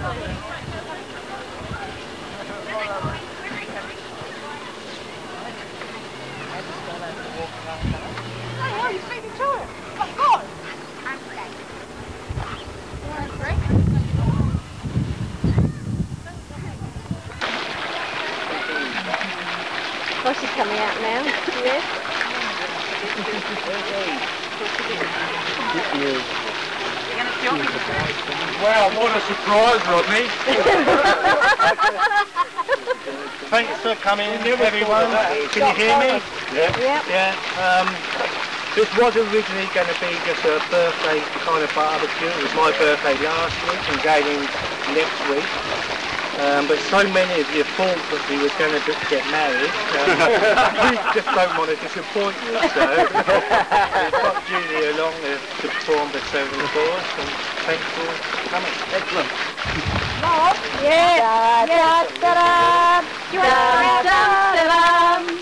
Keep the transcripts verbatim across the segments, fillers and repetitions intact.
hell, you beat me to it. What for? Oh, she's coming out now. Yes. Wow, what a surprise, Rodney. Thanks for coming, everyone. Can you hear me? Yeah. Yep. Yeah. Um, this was originally going to be just a birthday kind of barbecue. It was my birthday last week and Gaelyne's next week. Um, but so many of you thought that we were going to get married. Um, we just don't want to disappoint you, so we've got Julie along to perform the ceremony for us, and thanks for coming. Excellent. Mom? Yeah. Da da da da. Da da da da.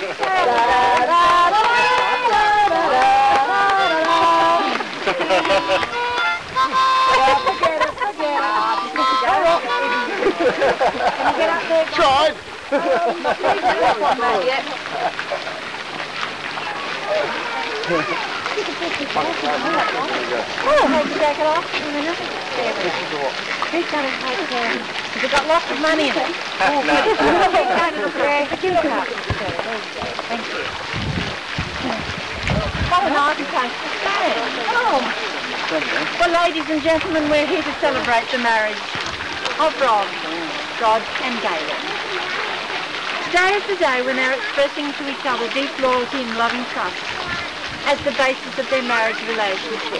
Forget it, forget it. Can you get up there? Tried. Oh, hold the jacket off in a minute. He's going to take care. Has it got lots of money in it? Oh, no. The gift card. Thank you. What a nice place to stay. Oh. Well, ladies and gentlemen, we're here to celebrate the marriage of Rod, Rod and Gaelyne. Today is the day when they're expressing to each other deep loyalty and loving trust as the basis of their marriage relationship.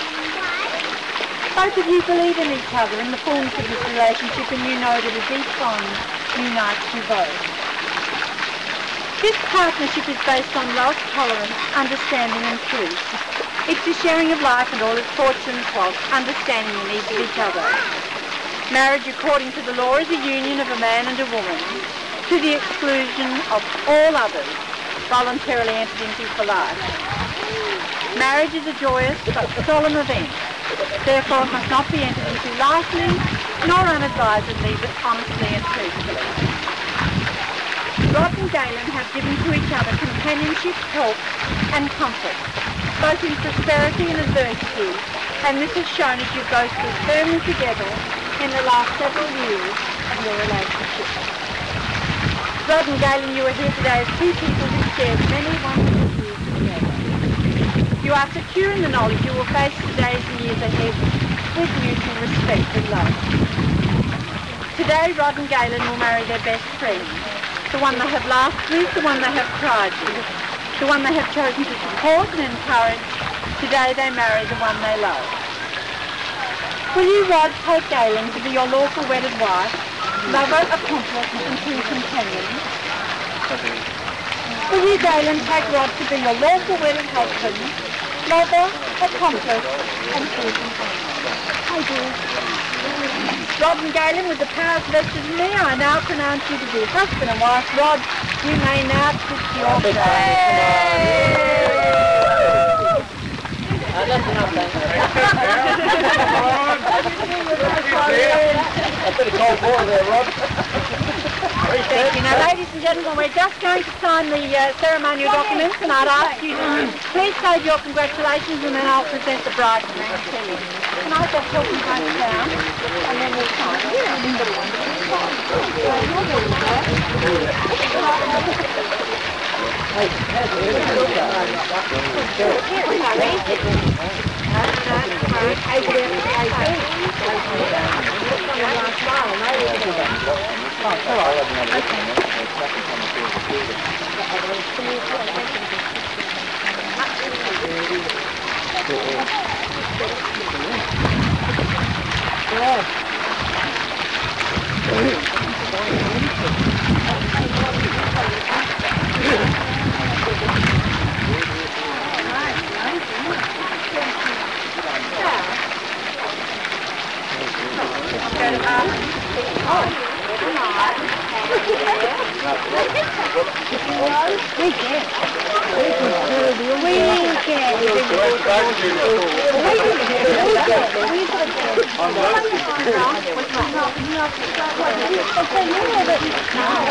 Both of you believe in each other and the fullness of this relationship, and you know that a deep bond unites you both. This partnership is based on love, tolerance, understanding and truth. It's the sharing of life and all its fortunes and faults, understanding the needs of each other. Marriage, according to the law, is a union of a man and a woman, to the exclusion of all others, voluntarily entered into for life. Marriage is a joyous but solemn event. Therefore, it must not be entered into lightly, nor unadvisedly, but honestly and truthfully. Rod and Gaelyne have given to each other companionship, help, and comfort, both in prosperity and adversity, and this has shown as you both stood firmly together in the last several years of your relationship. Rod and Gaelyne, you are here today as two people who shared many wonderful years together. You are secure in the knowledge you will face the days and years ahead with mutual respect and love. Today, Rod and Gaelyne will marry their best friend, the one they have laughed with, the one they have cried with, the one they have chosen to support and encourage. Today they marry the one they love. Will you, Rod, take Gaelyne to be your lawful wedded wife, lover, accomplice and true companion? Will you, Gaelyne, take Rod to be your lawful wedded husband, lover, accomplice and true companion? I do. Rod and Gaelyne, with the powers vested in me, I now pronounce you to be husband and wife. Rod, you may now kiss your bride. Uh, that's enough, thanks. A bit of cold water there, Rod. Thank you. Now, ladies and gentlemen, we're just going to sign the uh, ceremonial documents, and I'd ask you to please save your congratulations, and then I'll present the bride to you. Can I just help you both down, and then we'll sign it? They say you know that you know.